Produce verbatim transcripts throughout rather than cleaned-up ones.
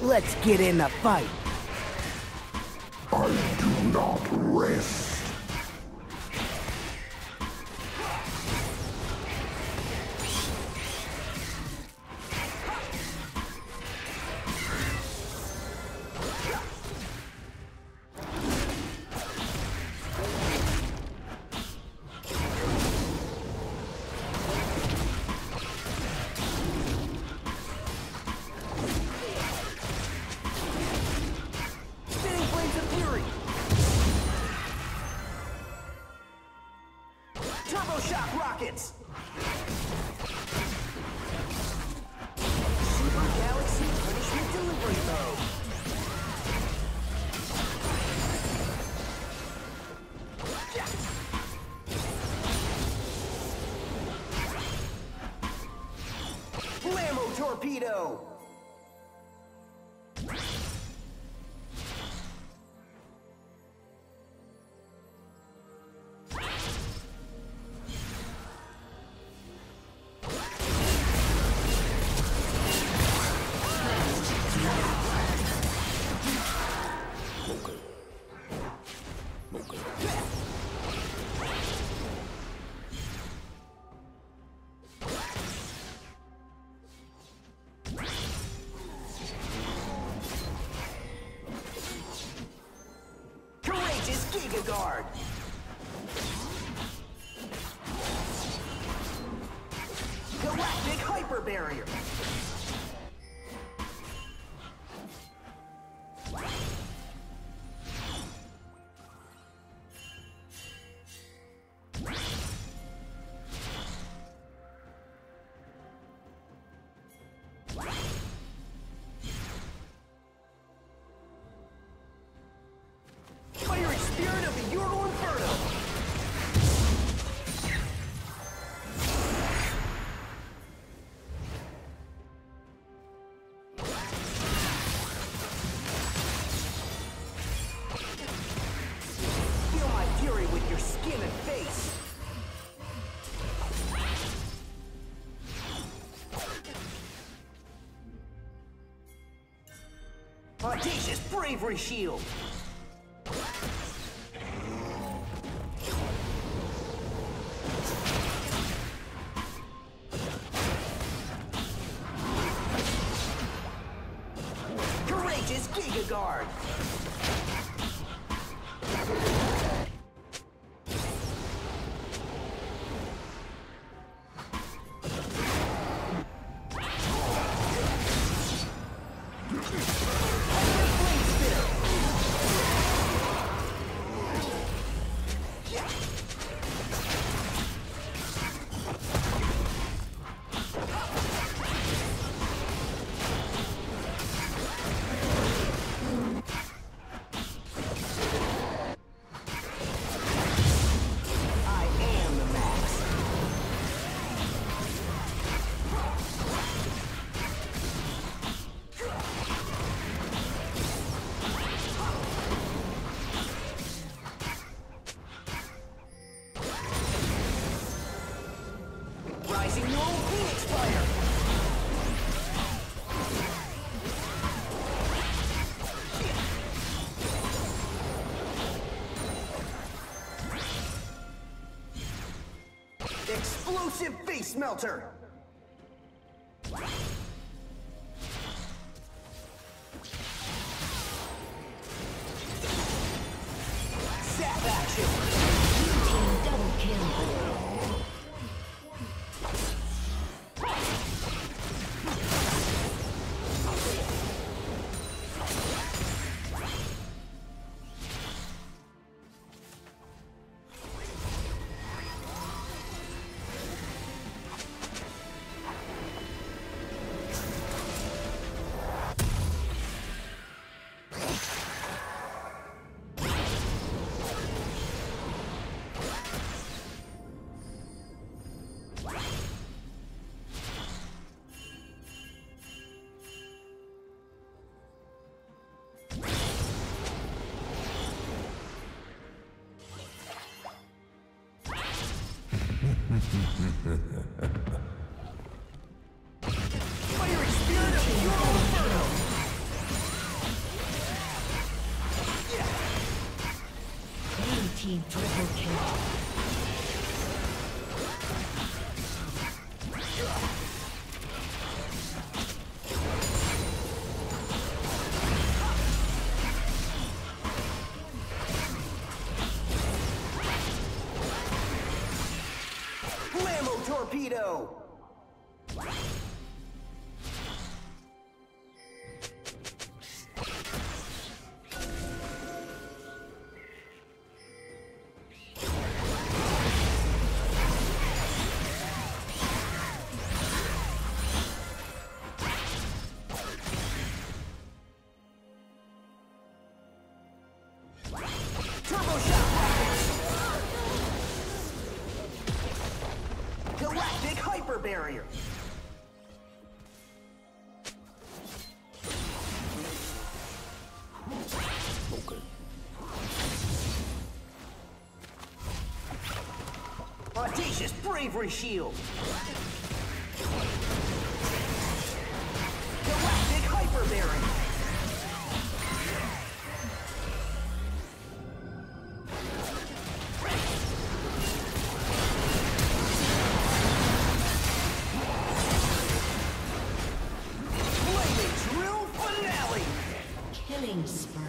Let's get in the fight. I do not rest. Torpedo! Guard. Galactic Hyper Barrier. Audacious Bravery Shield! Courageous Giga Guard! Explosive Face Melter! Zap action! Team double kill. Fiery Spirit of Pure Inferno! team triple kill. Torpedo! Turbo shot rockets! Galactic hyper barrier! Audacious bravery shield! Galactic hyper barrier! Killing spree.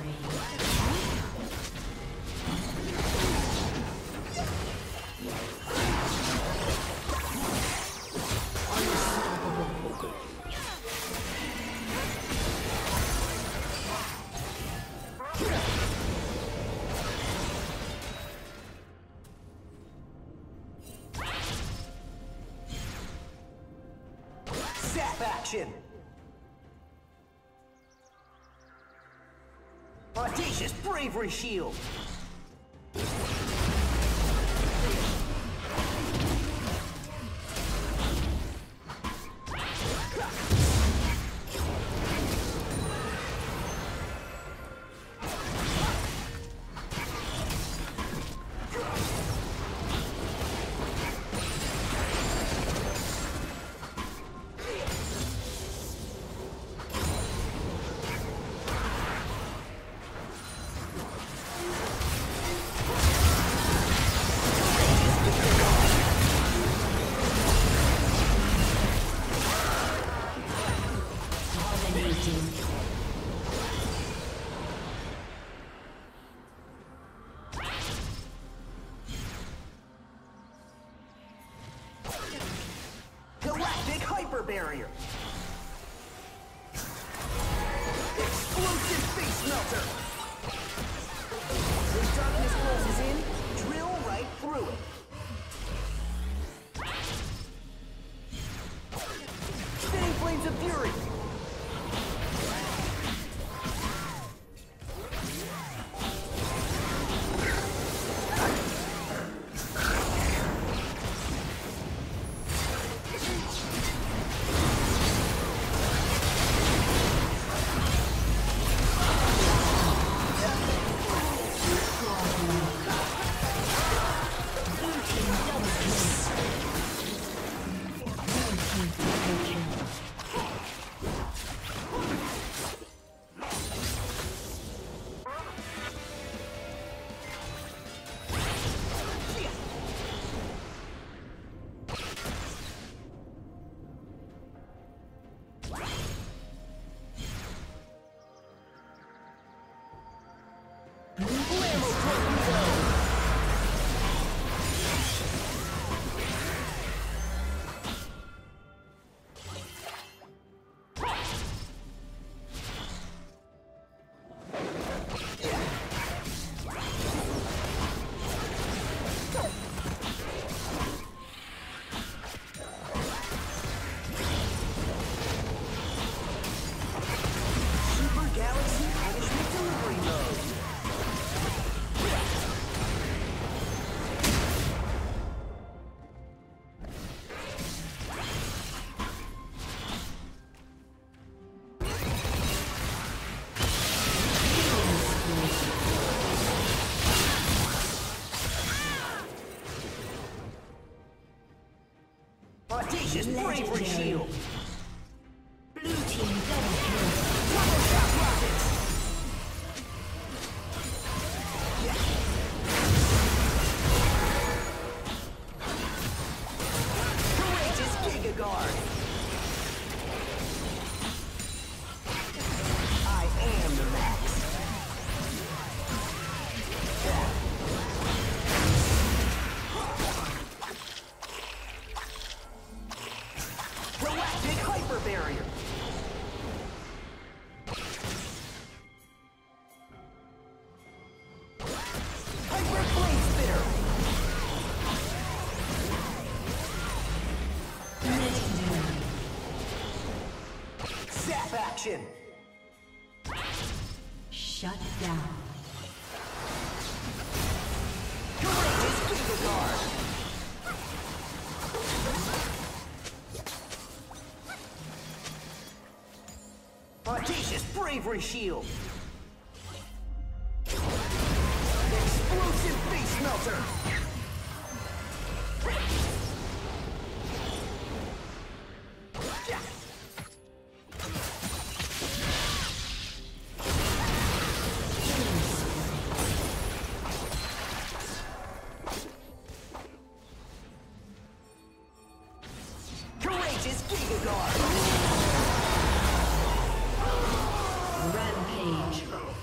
Zap action! Audacious bravery shield! Galactic hyper barrier! Explosive face melter! When darkness closes in, drill right through it. Spinning flames of fury! Audacious bravery shield! Blue team double kill. Turbo shot rockets! action! Shut down. Courageous Giga Guard! Audacious Bravery Shield! Explosive Face Melter! Courageous Giga Guard! Rampage.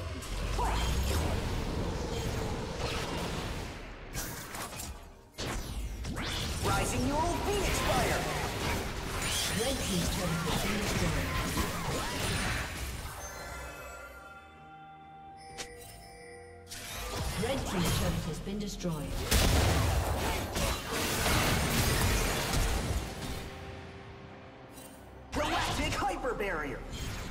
Rising Neural Phoenix Fire! Red team's turret has been destroyed. Red team's turret has been destroyed. Galactic Hyper Barrier!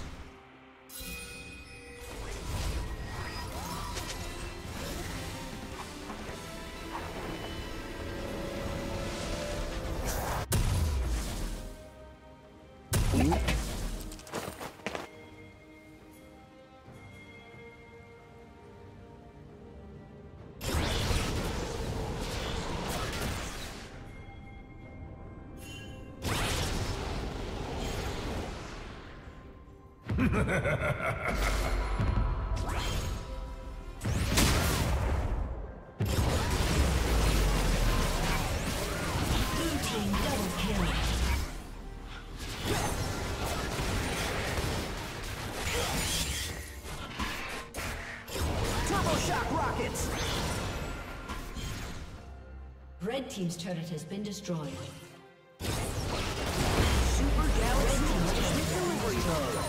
Blue team double kill. Turbo Shock Rockets! Red team's turret has been destroyed. Super Galaxy Delivery Mode!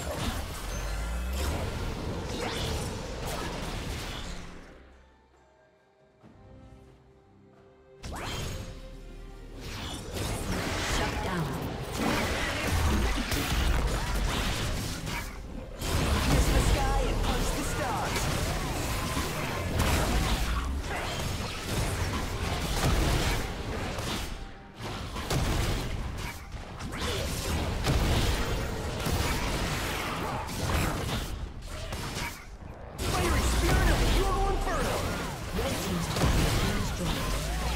Shut down. Kiss the sky and punch the stars! Fiery Spirit of the Euro Inferno! Red team's turret has been destroyed.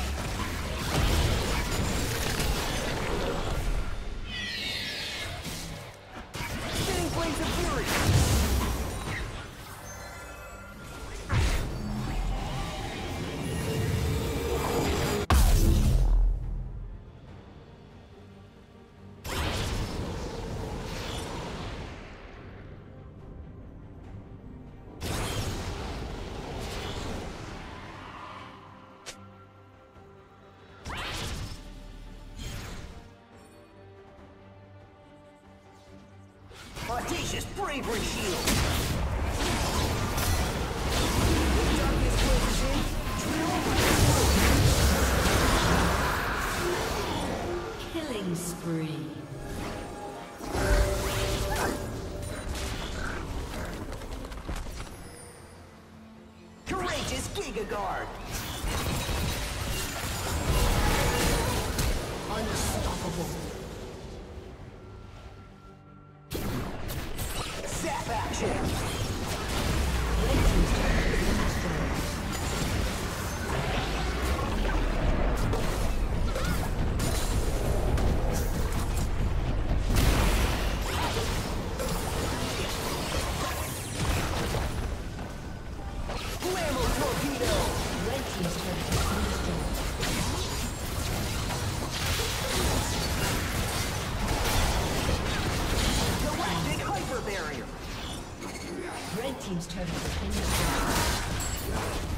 Spinning Blades of Fury! Audacious Bravery Shield! The darkness closes in, drill right Killing spree. through! Courageous Giga Guard! Unstoppable. Zap action! Red team's turret has been destroyed. Blammo Torpedo! Red team's turret has been destroyed. Galactic Hyper Barrier! Red team's turret has been destroyed.